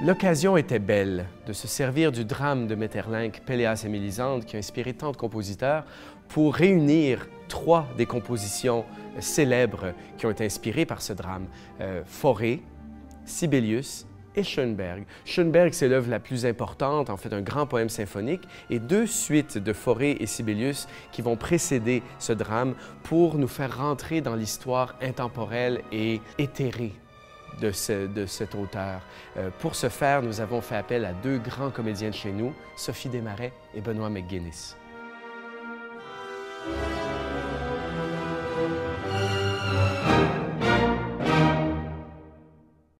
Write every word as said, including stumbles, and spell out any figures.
L'occasion était belle de se servir du drame de Maeterlinck, Péléas et Mélisande, qui a inspiré tant de compositeurs, pour réunir trois des compositions célèbres qui ont été inspirées par ce drame. Euh, Fauré, Sibelius et Schönberg. Schönberg, c'est l'œuvre la plus importante, en fait un grand poème symphonique, et deux suites de Fauré et Sibelius qui vont précéder ce drame pour nous faire rentrer dans l'histoire intemporelle et éthérée de, ce, de cet auteur. Euh, pour ce faire, nous avons fait appel à deux grands comédiens de chez nous, Sophie Desmarais et Benoît McGuinness.